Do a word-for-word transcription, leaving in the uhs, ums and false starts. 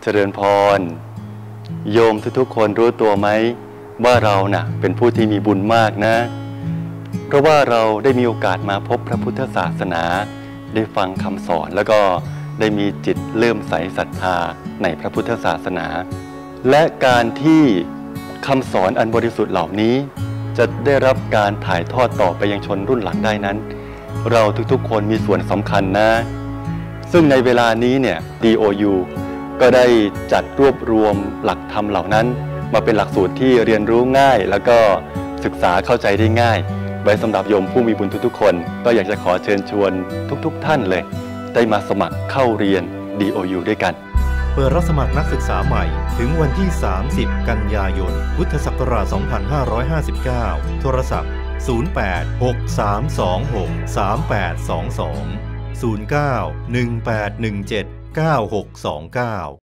เจริญพรโยมทุกๆคนรู้ตัวไหมว่าเราน่ะเป็นผู้ที่มีบุญมากนะเพราะว่าเราได้มีโอกาสมาพบพระพุทธศาสนาได้ฟังคำสอนแล้วก็ได้มีจิตเลื่อมใสศรัทธาในพระพุทธศาสนาและการที่คำสอนอันบริสุทธิ์เหล่านี้จะได้รับการถ่ายทอดต่อไปยังชนรุ่นหลังได้นั้นเราทุกๆคนมีส่วนสำคัญนะซึ่งในเวลานี้เนี่ย ดี โอ ยู ก็ได้จัดรวบรวมหลักธรรมเหล่านั้นมาเป็นหลักสูตรที่เรียนรู้ง่ายแล้วก็ศึกษาเข้าใจได้ง่ายไว้สำหรับโยมผู้มีบุญทุกๆคนก็อยากจะขอเชิญชวนทุกๆท่านเลยได้มาสมัครเข้าเรียน ดี โอ ยู ด้วยกันเปิดรับสมัครนักศึกษาใหม่ถึงวันที่สามสิบกันยายนพุทธศักราชสองพันห้าร้อยห้าสิบเก้าโทรศัพท์ศูนย์ แปด หก สาม สอง หก สาม แปด สอง สอง ศูนย์ เก้า หนึ่ง แปด หนึ่ง เจ็ด เก้า หก สอง เก้า